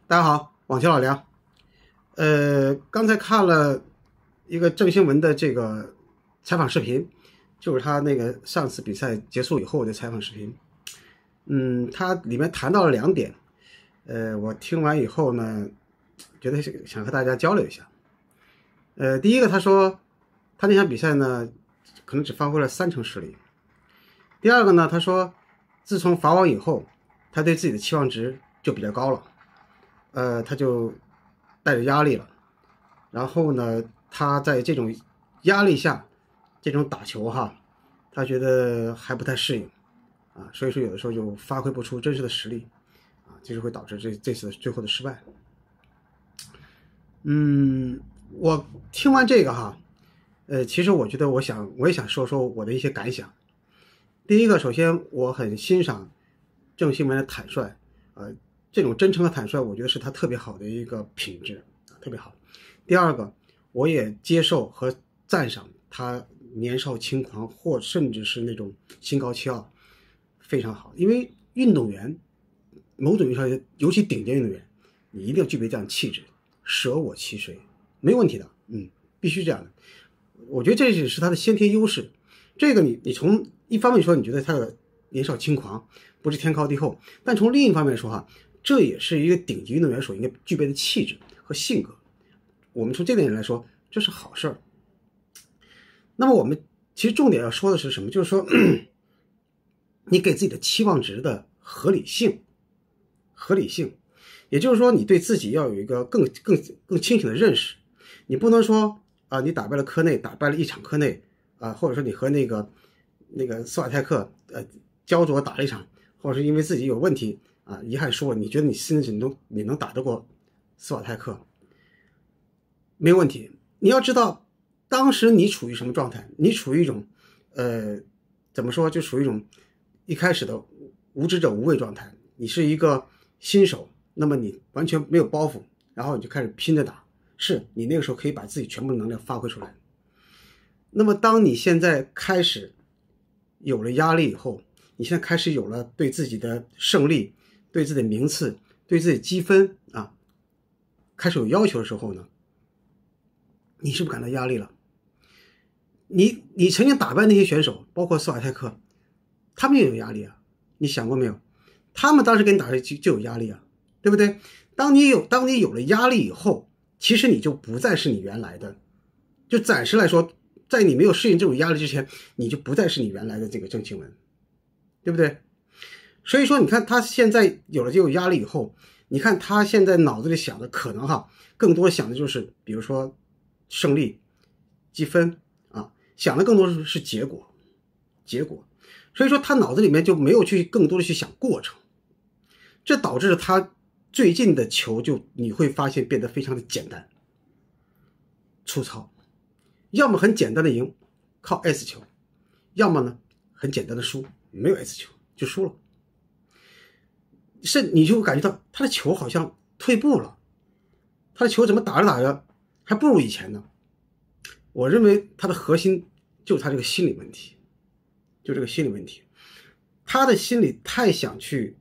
大家好，网球老梁。刚才看了一个郑兴文的这个采访视频，就是他那个上次比赛结束以后的采访视频。他里面谈到了2点，我听完以后呢，觉得想和大家交流一下。第一个，他说他那场比赛呢，可能只发挥了30%实力。第二个呢，他说自从法网以后，他对自己的期望值就比较高了。他就带着压力了，然后呢，他在这种压力下，这种打球他觉得还不太适应啊，所以说有的时候就发挥不出真实的实力啊，就是会导致这次最后的失败。我听完这个其实我觉得我也想说说我的一些感想。第一个，首先我很欣赏郑兴文的坦率，这种真诚和坦率，我觉得是他特别好的一个品质，特别好。第二个，我也接受和赞赏他年少轻狂，或甚至是那种心高气傲，非常好。因为运动员，某种意义上，尤其顶尖运动员，你一定要具备这样的气质，舍我其谁，没问题的，必须这样的。我觉得这也是他的先天优势。这个你从一方面说，你觉得他的年少轻狂，不是天高地厚，但从另一方面说这也是一个顶级运动员所应该具备的气质和性格。我们从这点来说，这是好事儿。那么我们其实重点要说的是什么？就是说你给自己的期望值的合理性，也就是说你对自己要有一个更清醒的认识。你不能说你打败了科内，打败了一场科内或者说你和那个斯瓦泰克焦灼打了一场，或者是因为自己有问题遗憾输了，你觉得你心里你能打得过斯瓦泰克，没问题。你要知道当时你处于什么状态，你处于一种怎么说，就属于一种一开始的无知者无畏状态。你是一个新手，那么你完全没有包袱，然后你就开始拼着打，是你那个时候可以把自己全部能量发挥出来。那么当你现在开始有了压力以后，你现在开始有了对自己的胜利，对自己的名次，对自己的积分开始有要求的时候呢，你是不是感到压力了？你曾经打败那些选手，包括斯瓦泰克，他们也有压力你想过没有？他们当时跟你打就有压力对不对？当你有了压力以后，其实你就不再是你原来的，就暂时来说，在你没有适应这种压力之前，你就不再是你原来的这个郑兴文，对不对？所以说你看他现在有了这种压力以后，你看他现在脑子里想的可能更多想的就是比如说胜利积分想的更多是结果。所以说他脑子里面就没有更多的去想过程，这导致他最近的球你会发现变得非常的简单粗糙，要么很简单的赢靠 S 球，要么呢很简单的输，没有 S 球就输了。你就感觉到他的球好像退步了，他的球怎么打着还不如以前呢？我认为他的核心就是他这个心理问题，他的心里太想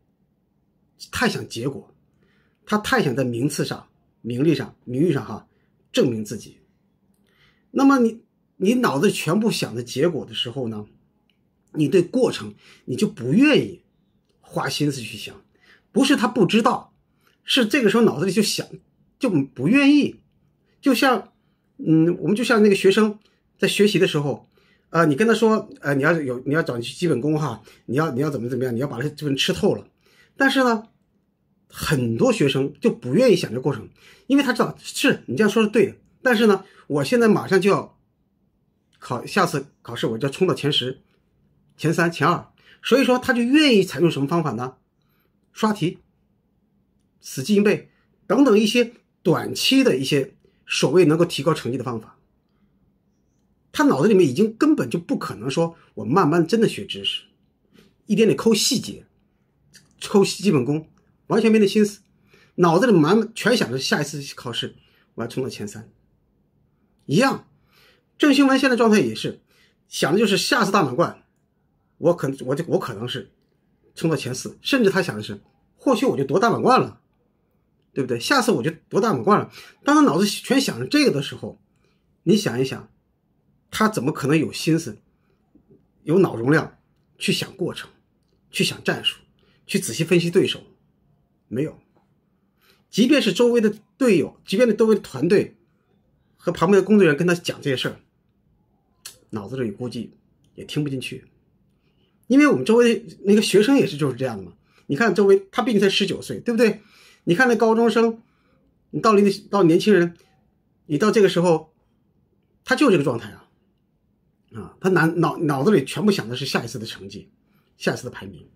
结果，他太想在名次上、名利上、名誉上证明自己。那么你脑子全部想着结果的时候呢，你对过程你就不愿意花心思去想。不是他不知道，是这个时候脑子里就想，就不愿意。就像我们就像那个学生在学习的时候你跟他说你要找基本功你要怎么样，你要把这本吃透了。但是呢，很多学生就不愿意想这个过程，因为他知道是你这样说是对的，但是呢，我现在马上就要下次考试，我就要冲到前10、前3、前2，所以说他就愿意采用什么方法呢？刷题、死记硬背等等一些短期的一些所谓能够提高成绩的方法。他脑子里面已经根本就不可能说我慢慢真的学知识，一点点抠细节、抠基本功，完全没那心思，脑子里全想着下一次考试我要冲到前3。一样，郑兴文现在状态也是想的就是下次大满贯我可能是冲到前4，甚至他想的是或许我就夺大满贯了。 对不对？下次我就夺大满贯了。当他脑子全想着这个的时候，你想一想，他怎么可能有心思、有脑容量去想过程、去想战术、去仔细分析对手？没有。即便是周围的队友，即便是周围的团队和旁边的工作人员跟他讲这些事儿，脑子里估计也听不进去。因为我们周围的那个学生也是就是这样的嘛。你看周围，他毕竟才19岁，对不对？你看那高中生，你到年轻人，你到这个时候，他就这个状态啊，他脑子里全部想的是下一次的成绩，下一次的排名。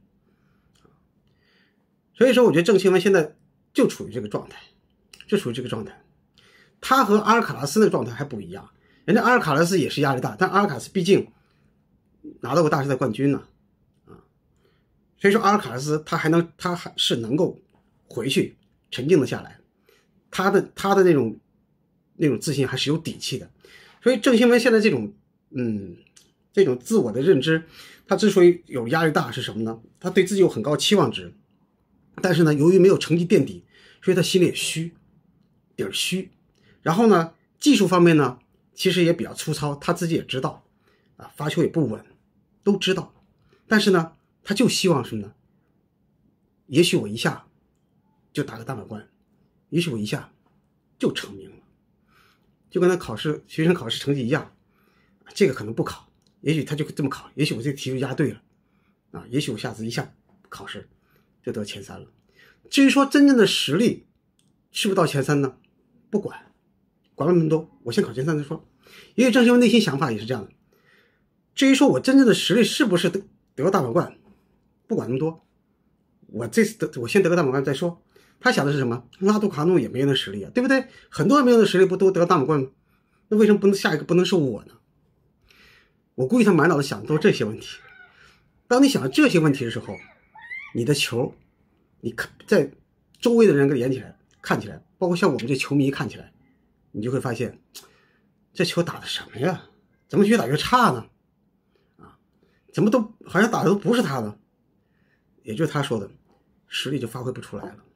所以说我觉得郑钦文现在就处于这个状态，他和阿尔卡拉斯那个状态还不一样。人家阿尔卡拉斯也是压力大，但阿尔卡拉斯毕竟拿到过大师赛冠军呢，所以说阿尔卡拉斯他还是能够回去沉静的下来，他的那种自信还是有底气的。所以郑钦文现在这种自我的认知，他之所以有压力大是什么呢？他对自己有很高期望值，但是呢，由于没有成绩垫底，所以他心里也底儿虚。然后呢，技术方面呢，其实也比较粗糙，他自己也知道发球也不稳，都知道。但是呢，他就希望什么呢？也许我一下就打个大满贯，也许我一下就成名了，就跟他学生考试成绩一样，这个可能不考，也许他就这么考，也许我这个题就押对了也许我下次一下考试就得前3了。至于说真正的实力是不是到前3呢？不管那么多，我先考前3再说。因为郑钦文内心想法也是这样的。至于说我真正的实力是不是得大满贯，不管那么多，我先得个大满贯再说。他想的是什么？拉杜卡诺也没人的实力对不对？很多人没有的实力不都得大满贯吗？那为什么下一个不能是我呢？我估计他满脑子想的都是这些问题。当你想到这些问题的时候，你的球，你在周围的人看起来，包括像我们这球迷看起来，你就会发现这球打的什么呀？怎么越打越差呢？怎么都好像打的都不是他的。也就是他说的，实力就发挥不出来了。